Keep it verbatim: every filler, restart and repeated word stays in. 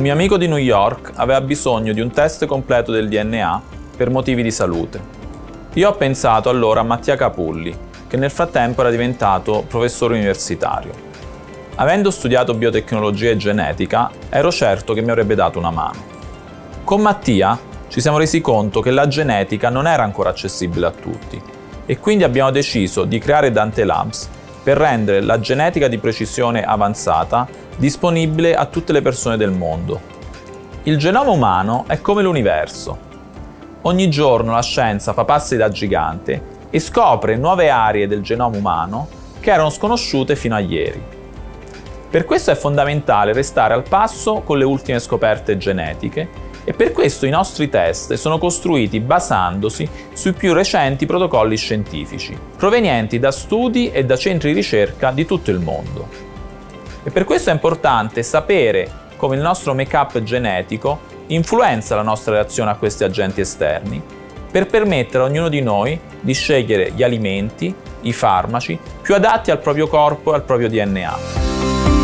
mio amico di New York aveva bisogno di un test completo del D N A per motivi di salute. Io ho pensato allora a Mattia Capulli, che nel frattempo era diventato professore universitario. Avendo studiato biotecnologia e genetica, ero certo che mi avrebbe dato una mano. Con Mattia ci siamo resi conto che la genetica non era ancora accessibile a tutti e quindi abbiamo deciso di creare Dante Labs per rendere la genetica di precisione avanzata disponibile a tutte le persone del mondo. Il genoma umano è come l'universo. Ogni giorno la scienza fa passi da gigante e scopre nuove aree del genoma umano che erano sconosciute fino a ieri. Per questo è fondamentale restare al passo con le ultime scoperte genetiche e per questo i nostri test sono costruiti basandosi sui più recenti protocolli scientifici, provenienti da studi e da centri di ricerca di tutto il mondo. E per questo è importante sapere come il nostro make-up genetico influenza la nostra reazione a questi agenti esterni, per permettere a ognuno di noi di scegliere gli alimenti, i farmaci più adatti al proprio corpo e al proprio D N A.